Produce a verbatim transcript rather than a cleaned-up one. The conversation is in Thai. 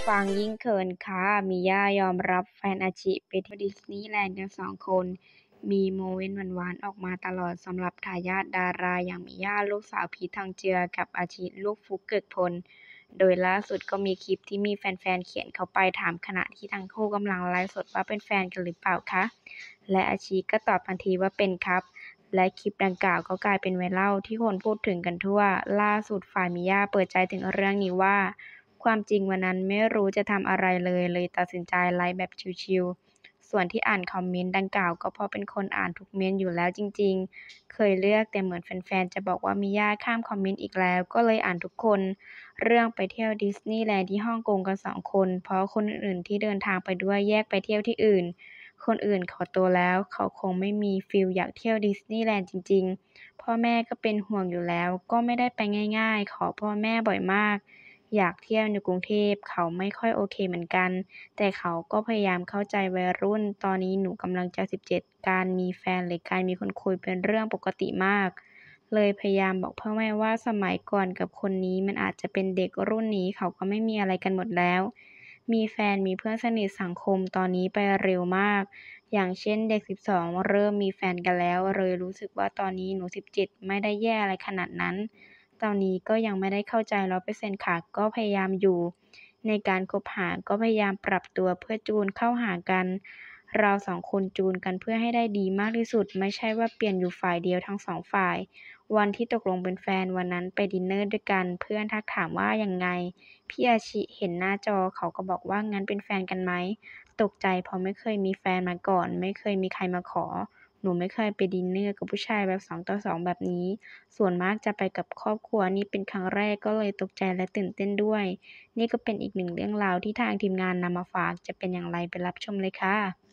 ฟังยิ่งเขินค่ะมิย่ายอมรับแฟนอาชิไปเที่ยวดิสนีย์แลนด์กันสองคน มีโมเมนต์หวานๆออกมาตลอดสำหรับทายาทดาราอย่างมิย่าลูกสาวพีททองเจือกับอาชิลูกฟลุ๊กเกิกพล โดยล่าสุดก็มีคลิปที่มีแฟนๆเขียนเข้าไปถามขณะที่ทั้งคู่กำลังไลฟ์สดว่าเป็นแฟนกันหรือเปล่าคะ และอาชิก็ตอบทันทีว่าเป็นครับ และคลิปดังกล่าวก็กลายเป็นไวรัลที่คนพูดถึงกันทั่ว ล่าสุดฝ่ายมิย่าเปิดใจถึงเรื่องนี้ว่า ความจริงวันนั้นไม่รู้จะทำอะไรเลย เลยตัดสินใจไลฟ์แบบชิลๆ ส่วนที่อ่านคอมเมนต์ดังกล่าวก็เพราะเป็นคนอ่านทุกเมนต์อยู่แล้วจริงๆ เคยเลือกแต่เหมือนแฟนๆจะบอกว่ามิย่าข้ามคอมเมนต์อีกแล้ว ก็เลยอ่านทุกคน เรื่องไปเที่ยวดิสนีย์แลนด์ที่ฮ่องกงกันสองคน เพราะคนอื่นๆที่เดินทางไปด้วยแยกไปเที่ยวที่อื่น คนอื่นเขาโตแล้ว เขาคงไม่มีฟีลอยากเที่ยวดิสนีย์แลนด์จริงๆ พ่อแม่ก็เป็นห่วงอยู่แล้ว ก็ไม่ได้ไปง่ายๆ ขอพ่อแม่บ่อยมาก อยากเที่ยวในกรุงเทพ เขาไม่ค่อยโอเคเหมือนกัน แต่เขาก็พยายามเข้าใจวัยรุ่น ตอนนี้หนูกำลังจะสิบเจ็ด การมีแฟนหรือการมีคนคุยเป็นเรื่องปกติมาก เลยพยายามบอกพ่อแม่ว่าสมัยก่อนกับคนนี้มันอาจจะเป็นเด็กรุ่นนี้เขาก็ไม่มีอะไรกันหมดแล้ว มีแฟนมีเพื่อนสนิทสังคมตอนนี้ไปเร็วมาก อย่างเช่นเด็ก สิบสอง เริ่มมีแฟนกันแล้ว เลยรู้สึกว่าตอนนี้หนู สิบเจ็ด ไม่ได้แย่อะไรขนาดนั้น ตอนนี้ก็ยังไม่ได้เข้าใจ ร้อยเปอร์เซ็นต์ ค่ะ ก็พยายามอยู่ ในการคบหาก็พยายามปรับตัวเพื่อจูนเข้าหากัน เราสองคนจูนกันเพื่อให้ได้ดีมากที่สุด ไม่ใช่ว่าเปลี่ยนอยู่ฝ่ายเดียวทั้งสองฝ่าย วันที่ตกลงเป็นแฟนวันนั้นไปดินเนอร์ด้วยกัน เพื่อนทักถามว่ายังไง พี่อาชิเห็นหน้าจอเขาก็บอกว่างั้นเป็นแฟนกันไหม ตกใจเพราะไม่เคยมีแฟนมาก่อน ไม่เคยมีใครมาขอ หนูไม่เคยไปดินเนอร์กับผู้ชายแบบ สอง ต่อ สอง แบบนี้ ส่วนมากจะไปกับครอบครัว นี่เป็นครั้งแรกก็เลยตกใจและตื่นเต้นด้วย นี่ก็เป็นอีกหนึ่งเรื่องราวที่ทางทีมงานนำมาฝาก จะเป็นอย่างไรไปรับชมเลยค่ะ